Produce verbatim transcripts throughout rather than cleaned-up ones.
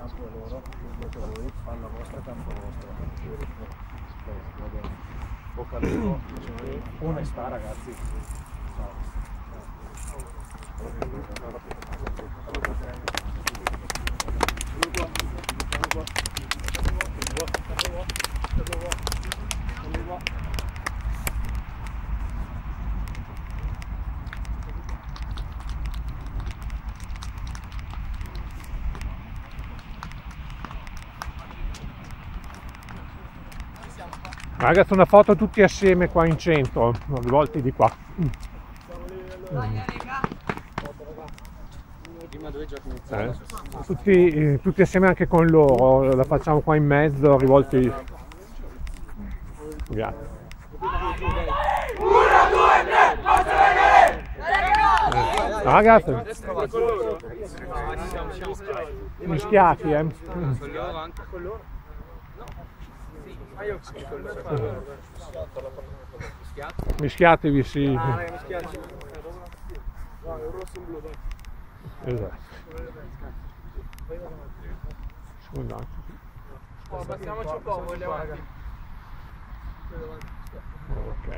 campo è loro, vedete voi, palla vostra, campo vostro. Va bene. Bocca al lupo, una e sta ragazzi. Ciao. Ragazzi, una foto tutti assieme qua in centro, rivolti di qua. Mm. Eh, tutti, tutti assieme anche con loro, la facciamo qua in mezzo, rivolti. Grazie. Uno, due, tre, posso vedere! Eh, ragazzi, mischiati, eh. Mischiatevi, sì. Esatto. Scusate. Passiamoci un po', vogliamo. Ok.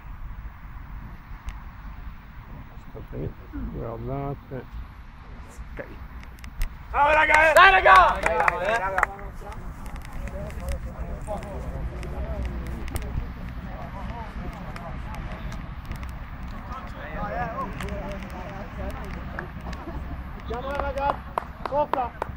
Aspettate, guardate. Ok. Ciao raga! Dai raga! Dai raga! Andiamo raga! Forza!